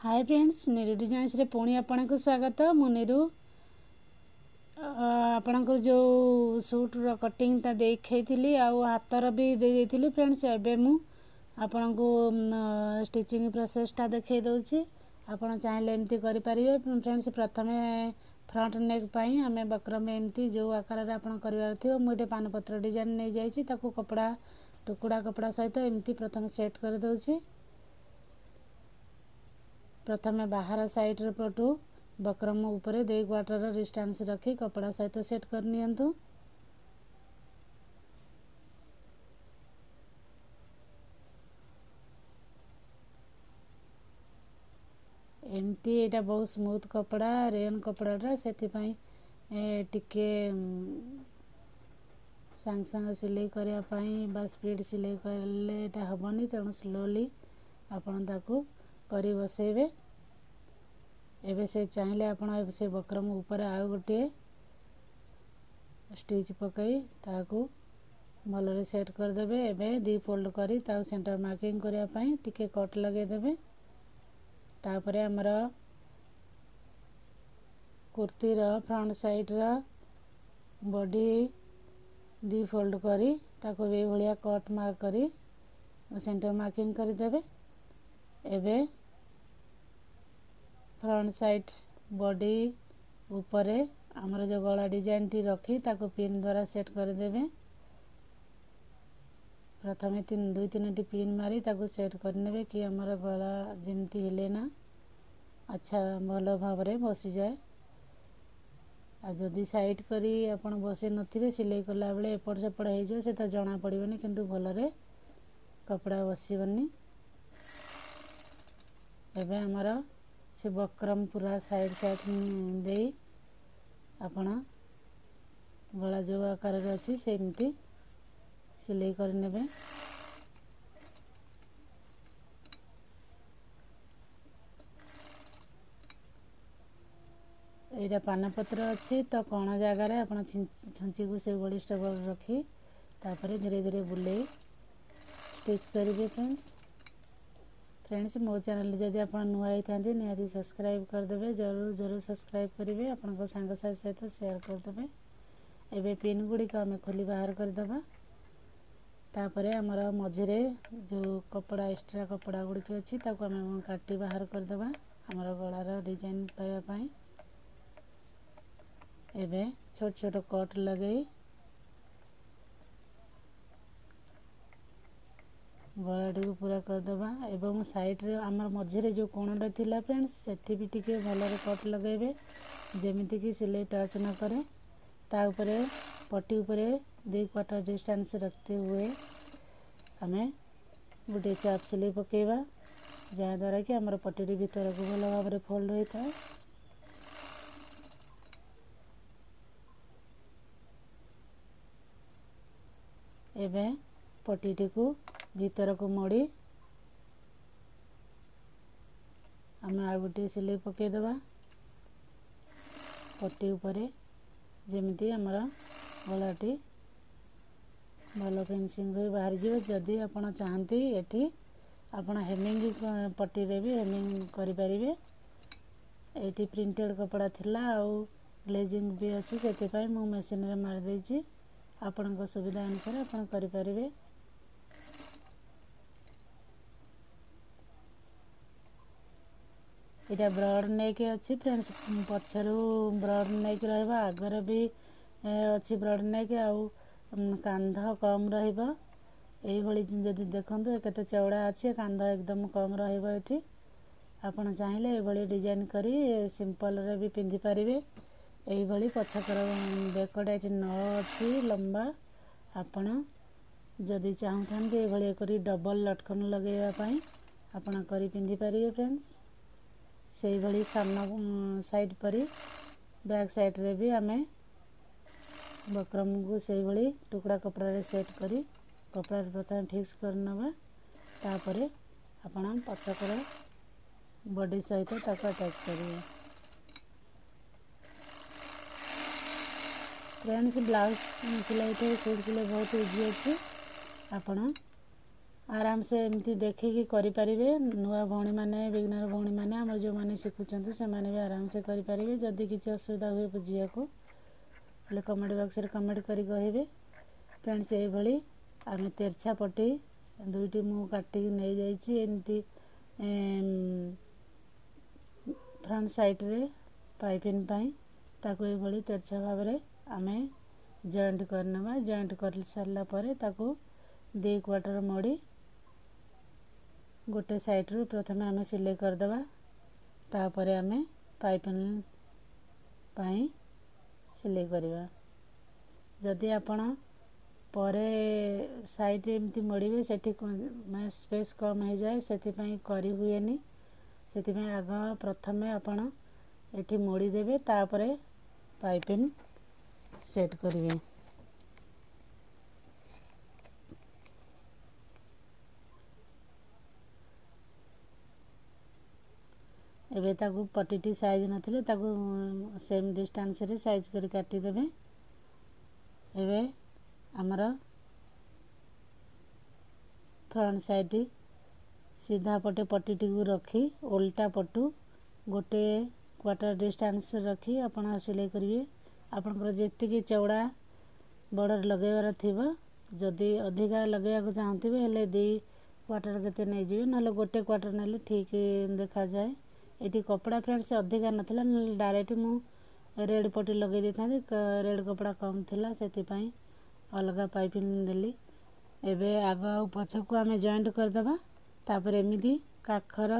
Hi friends, Neeru designs रे पुणी आपको स्वागत। मु नीरू आपणकर जो सूट रो कटिंग टा देखैथिली आ हातर भी दे देथिली फ्रेंड्स। एबे मु आपन को स्टिचिंग प्रोसेस टा देखै दउची। आपन चाहिले एमती करि परिबे फ्रेंड्स। प्रथमे फ्रंट नेक पई हमें बक्रम एमती जो आकार रे आपन करिवार थियो मुटे पानपत्र डिजाइन नै जाईची। ताकू कपड़ा टुकुड़ा कपड़ा सहित एमती प्रथमे सेट कर दउची। प्रथमे बाहर साइड रे पटू बक्रम ऊपर 2 क्वार्टर डिस्टेंस रखी कपड़ा सहित सेट कर नियंतु। एमती एटा बहुत स्मूथ कपड़ा रेन कपड़ा सेति पई टिके संग संग सिलाई करिया पई बा स्पीड सिलाई करले एटा हबनी। तेणु स्लोली आपन ताकू करी बसेबे। एबे से चाहिले आपन से बक्रम ऊपर आ गोटे स्टिच पकई ताकू भलरे सेट कर देबे। एबे 2 फोल्ड करी ता सेंटर मार्किंग करिया पई टिके कट लगे देबे। तापरे हमरा कुर्ती रो फ्रंट साइड रो बॉडी 2 फोल्ड करी ताको बे भलिया कट मार्क करी सेंटर मार्किंग कर देबे। एबे फ्रंट साइड बॉडी ऊपरे हमर जो गला डिजाइन टी रखी ताको पिन द्वारा सेट कर देबे। प्रथमे 2-3 टी पिन मारी ताको सेट कर नेबे कि हमर गला जेमती हिले ना अच्छा भलो भाबरे बसी जाए। आ जदी साइड करी अपन बसे नथिबे सिलाई करला बेले एपड़ सेपड़ हे जो से त जणा पड़िबनी किंतु भलरे कपड़ा बसीबनी। एबे हमरा से बक्रम पूरा साइड साइड दे आपण गला जो आकार रे अछि सेमती सिलाई कर नेबे। एटा पानपत्र अछि तो कोन जगह रे आपण छंची को से बड़ी स्टेबल रखी तापरे धीरे धीरे बुले स्टिच करिवे फ्रेंड्स। मो चैनल जदि आप नुआ होती निहाती सब्सक्राइब कर देबे। जरूर जरूर सब्सक्राइब करेंगे। आपन सांग साथी सहित शेयर कर देबे। एबे पिन गुड़ी को हमें खोली बाहर कर दबा। तापरे हमर मझिरे जो कपड़ा एक्स्ट्रा कपड़ा गुड़ी के अछि ताको हमें काटी बाहर कर दबा हमर गळार डिजाइन पाइबा पई। एबे छोट छोट कट लगई गलाटी को पूरा कर दबा। एवं साइड रे हमर मझिरे जो कोणडा थिला फ्रेंड्स सेठी भी टिके भलरे कट लगेबे जेमिति कि सिलाई टच न करे। ता ऊपरे पट्टी ऊपरे 2 क्वार्टर डिस्टेंस रखते हुए हमें गोटे चाप सिलाई पकेबा जहाँ द्वारा कि हमर पट्टी भीतर को भल भाव फोल्ड होता है। एबे पट्टी को भीतर को मोड़ी हमें आ गोटे सिलाई पके दबा पट्टी ऊपरे जेमिति हमर गलाटी भल फिनिशिंग हो बाहर जीव। जदि आपण चाहती एठी आपण हेमिंग पट्टी रे भी हेमिंग करि परिबे। एठी प्रिंटेड कपड़ा थिला आ ग्लेजिंग भी अछि सेते पई मु मशीन रे मार देछि। आपण को सुविधा अनुसार आपण करि परिबे। इटा ब्रॉड नेक अछि फ्रेंड्स। पछरु ब्रॉड नेक रहबा आगर भी अछि ब्रॉड नेक आ कांध कम रहबा। एई भली जदि देखंतु केते चौड़ा अछि कांध एकदम कम रहबा। एठी आपण चाहिले ए भली डिजाइन करी सिंपल रे भी पिंदी परिबे। एई भली पछकर बेकड़ा एठी न अछि लंबा। आपण जदि चाहथांती ए भली करी डबल लटकन लगेबा पई आपण करी पिंदी परिबे फ्रेंड्स। से भली सामना साइड परी बैक साइड रे भी हमें बक्रम को से भली टुकड़ा कपड़ा रे सेट करी कपड़ा रे प्रथम फिक्स कर नबा। तापरे आपण पछकर बॉडी सहित ताको अटैच करिवे फ्रेंड्स। ब्लाउज सिलाई सूट सिलाई बहुत इजी अच्छे। आपण आराम से एमती देखिकी करें नुआ भौणी मैंने बिगिनर भौणी मैंने आम जो मैंने शिखुंट से भी आराम से करें जदि किसी असुविधा हुए बुझा को कमेंट बॉक्स रे कमेंट करी कहे फ्रेंड्स। ये आम तेरछा पट्टी दुईटी मु काटिकी नहीं जाइए एमती फ्रंट साइड रे पाइपिंग पाई ताको ये तेरछा भाव में आम जॉइंट करनेबा। जॉइंट कर सारा पर ताको 2 क्वार्टर मोड़ी गोटे साइड रू प्रथम आम सिलाई करदे तापर आम पाइपिंग पाई सिलाई करवा। जदि आपण परे साइड एमती मोड़े से स्पेस कम हो जाए से करी हुएनी से आग प्रथम आपण एठी मोड़ी देबे तापर पाइपिंग सेट करेंगे। एबे ताकू पट्टी साइज नथिले ताकू सेम डिस्टेंस रे साइज करी काटी देबे। एबे हमर फ्रंट साइड सीधा पटे पट्टी को रखी उल्टा पटू गोटे क्वार्टर डिस्टेंस रखी आपण सिलाई करिवे। आपनकर जेतिकी चौड़ा बॉर्डर लगेबार थिबो जदि अधिका लगेया को चाहथिबे हेले 2 क्वार्टर केते नै जिवे नले गोटे क्वार्टर नेले ठीक देखा जाए। एटी कपड़ा फ्रेंड्स अधिका नथिला नले डायरेक्ट मु रेड पट्टी लगे देता रेड कपड़ा कम थिला सेति पई अलगा पाइपिंग देली। एबे आग आ पछ को आमे जॉइंट कर देबा तापर एमिदी काखर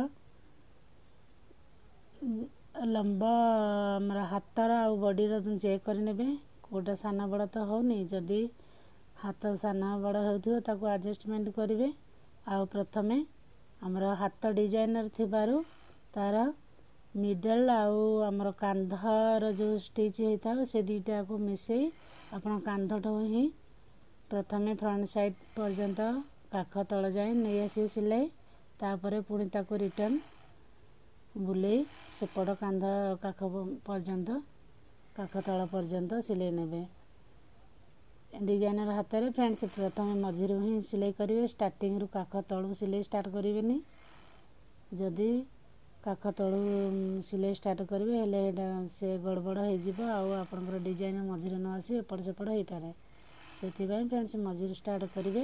लंबा हमरा हाथर आ बॉडी रो चेक कर नेबे कोटा साना बड़ा तो होनी जदि हाथ साना बड़ा होथिबो ताको एडजस्टमेंट करिवे। आ प्रथमे हमरा हाथ डिजाइनर थिबारु तार मिडल आमर कांधर जो स्टिच होता से दुईटा को मिसई आपण कांधट ही प्रथमे फ्रंट साइड पर्यंत काख तल जाए नहीं आसो सिलाई तापर पुणी ताको रिटर्न बुले सेपट कांध काख पर्यंत काख तल पर्यंत सिलाई नेबे। डिजाइनर हाथ में फ्रेंड्स प्रथम मझिरू ही सिलाई करेंगे स्टार्टिंग रु काख तलू सिलाई स्टार्ट करेंगे। जदि काख तलू सिलाई स्टार्ट करेंगे हेले से गड़बड़ हो आपंकर डिजाइन मझिरे न आसी एपट सेपट हो पारे से फ्रेंड्स मझिरू स्टार्ट करेंगे।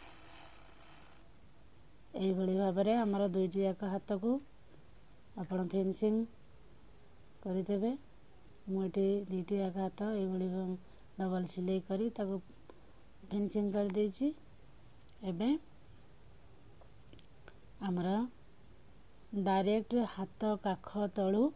यही भाव में आमर दुईटी जाक हाथ को आपण फिनिशिंग करदे। मुझे दुईटी जाक हाथ ये डबल सिलाई करी ताको फिनिशिंग कर देछि। एबे हमरा डायरेक्ट हाथ काख तलू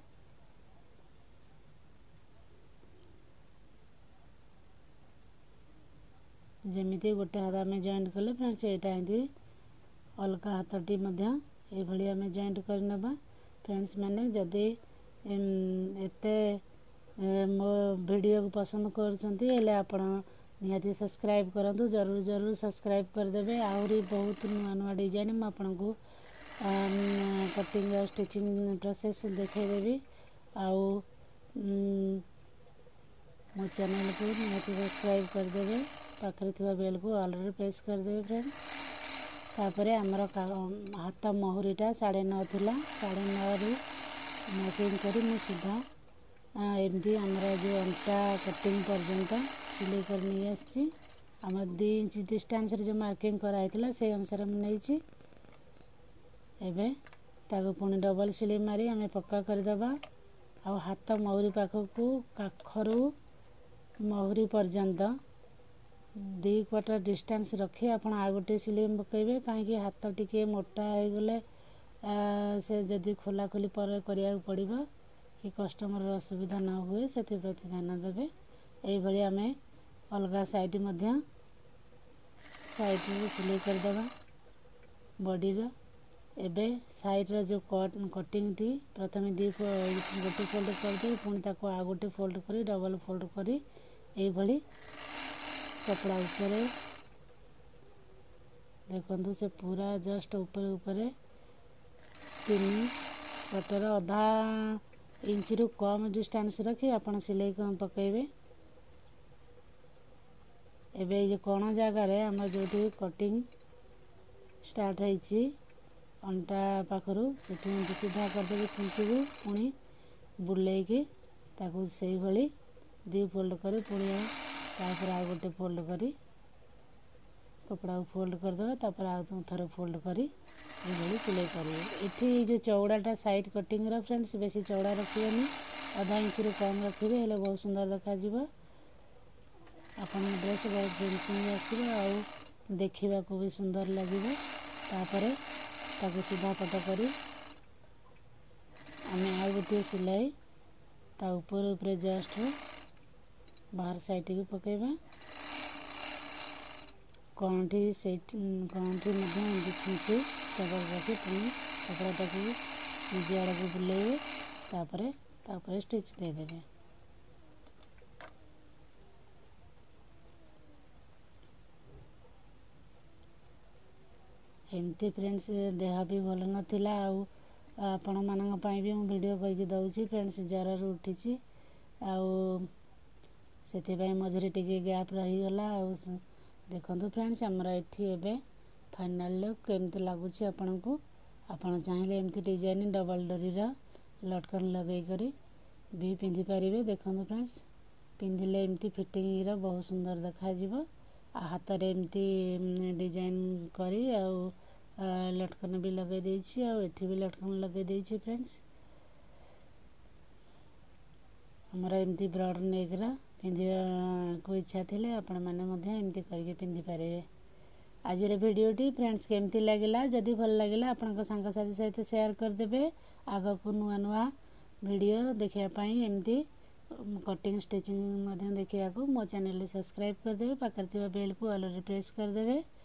जमीती गोटे हाथ आम जॉइंट कले फ्रेंड्स एटा एंती अलगा हाथटी ये आम जॉइंट करनेबा। फ्रेंड्स मैंने जदि एते मो वीडियो को पसंद कर आपण निहाती सब्सक्राइब करूँ जरूर जरूर सब्सक्राइब करदे। आहरी बहुत नुआ नुआ डिजाइन मुझे आपन को कटिंग और स्टिचिंग प्रोसेस देखदेवी। आउ मो चैनल को निहाती सब्सक्राइब करदे पाखरे थिबा बेल को ऑलरेडी प्रेस करदे फ्रेंड्स। तापरे हमर हाथ महुरीटा 9.5 थिला 9.5 रु मार्किंग करी मु सीधा एमती आमर जो अंटा कटिंग पर्यंत सिलाई कर नहीं आसी आम 2 इंच डिस्टेंस जो मार्किंग कराइला से अनुसार मुझे एबे ताको पुणी डबल सिलाई मारी आम पक्का करदेबा। आ हाथ महुरी पाखक काखरू महुरी पर्यंत 2 क्वार्टर डिस्टेंस रखी आपण आ गोटे सिलाई पकेबे कहीं हाथ टिके मोटा हो गले से जदि खोला खोली पर करिया पड़िबो कि कस्टमर असुविधा न हुए से प्रति ध्यान देवे। यही आम अलगा साइड साइड सिलाई करदेबा बॉडी रो। एबे साइड रो जो कटिंग टी प्रथम गोटे फोल्ड करदे पुणी ताको आ गोटे फोल्ड करी डबल फोल्ड करी यही कपड़ा उपरे देखो से पूरा जस्ट ऊपर ऊपर 3 क्वार्टर आधा इंच रु कम डिस्टेंस रखी आपण सिलाई पकेबे। एबे ये कोण जगार आम जो कटिंग स्टार्ट है अंटा पाखर से सीधा करदेवे छुंची को पुणी बुले से भाई दी फोल्ड कर पुणी तापर आ गोटे फोल्ड करी कपड़ा को फोल्ड करदे तापर आउ थोड़े फोल्ड करी ये सिलाई करेंगे। ये जो चौड़ाटा साइड कटिंग फ्रेंड्स बेसी चौड़ा रखिए आधा इंच रू कम रखिए हेल्ले बहुत सुंदर देखा अपन ड्रेस बहुत फिनिशिंग आसो देखा भी सुंदर लगे। तापर ताको सीधा पट करी आम आ गोटे सिलाई ता ऊपर ऊपर जस्ट बाहर साइड को पकेबा कौंठी से कौंठी छुंचे स्टेबल रखी पुणी कपड़ाटा को निजे आड़ को बुलेबे तापर स्टिच देदेवे। एमती फ्रेंड्स देह भी भल नाला आपण मान भी मुझे वीडियो करके दौची फ्रेंड्स ज्वर उठी से मझे टे गैप रहीगला देखो फ्रेंड्स आमर ये फाइनल लुक केमती लगुच आपण को आपण चाहिए एमती डिजाइन डबल डोरी लटकन लगे करी भी पिंधि पारे। देखो फ्रेंड्स पिंधिले एमती फिटिंग बहुत सुंदर देखा हाथ रे एमती डिजाइन करी लटकन भी लगे देछि एठी भी लटकन लगे देछि फ्रेंड्स हमर एमती ब्रॉड नेकरा पिंधिया को इच्छा थिले आपण माने मध्य एमती करके पिंधि पारे। आज भिडियोटी फ्रेंड्स केमती लगिला जदि भल लगिला आपण सांग साथी सहित शेयर कर देबे। आग को नुआ नुआ वीडियो देखिया पाई एमती कटिंग स्टिचिंग देखिया को मो चैनल सब्सक्राइब कर देबे पाकर बेल को ऑल रे प्रेस कर देबे।